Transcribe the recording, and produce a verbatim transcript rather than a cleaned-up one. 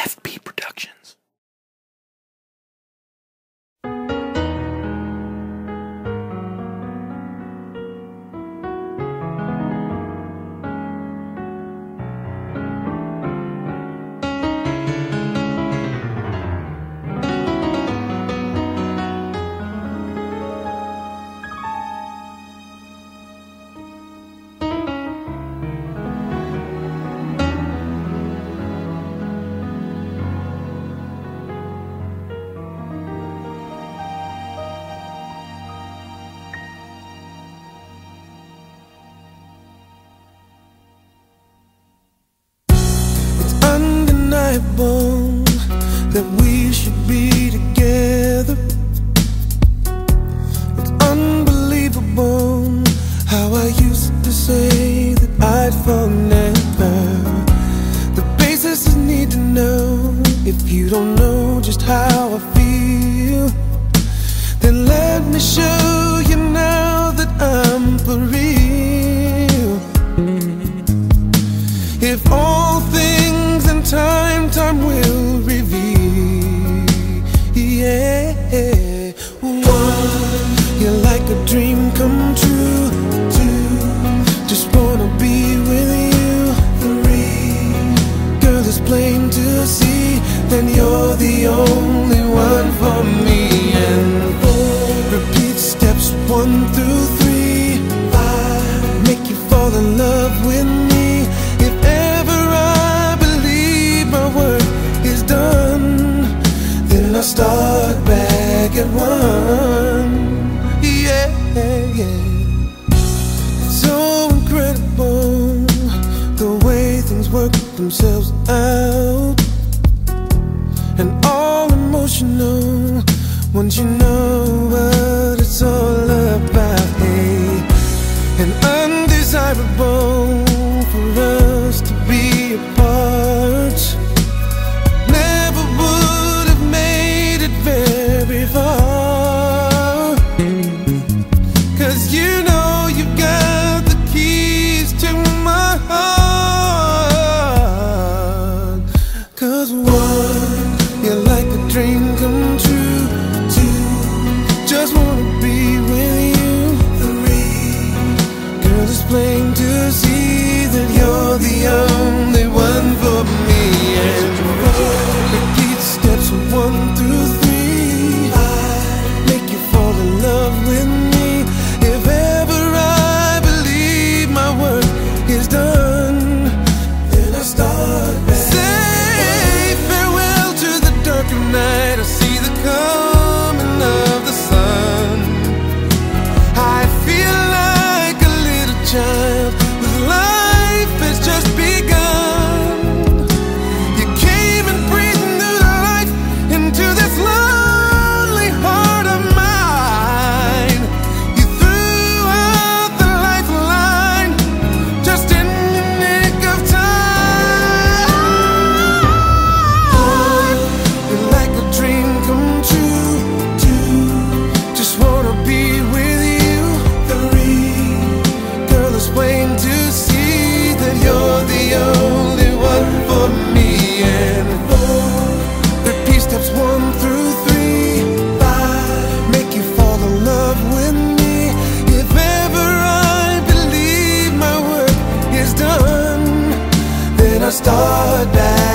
F B Productions. That we should be together. It's unbelievable how I used to say that I'd fall never. The basis is need to know. If you don't know just how I feel, then let me show you now that I'm for real. If all things in time, time will reveal. Yeah. One, you're like a dream come true. Two, just wanna be with you. Three, girl, it's plain to see that you're the only one for me. And four, repeat steps one through three. Five, make you fall in love with me. If ever I believe my work is done, then I start back at one. Yeah, yeah. It's so incredible the way things work themselves out, and all emotional once you know what it's all about. Hey, and undesirable for us to be apart. Never would have made it very far, 'cause you know you've got the keys to my heart. 'Cause one, you're like a dream come true. Two, just wanna be with you. Three, girl, it's plain to see that you're the only one for me. And four, repeat steps one through three. Five, make you fall in love with me. If ever I believe my work is done, then I start back. Say farewell to the dark of night. I see the coming of the sun. I feel like a little child whose life has just begun. You came and breathed new life into this lonely heart of mine. You threw out the lifeline just in the nick of time. You're like a dream come true. Two, just wanna be with you. Three, girl, it's plain to see that you're the only one for me. And four, repeat steps one through three. Five, make you fall in love with me. If ever I believe my work is done, then I start back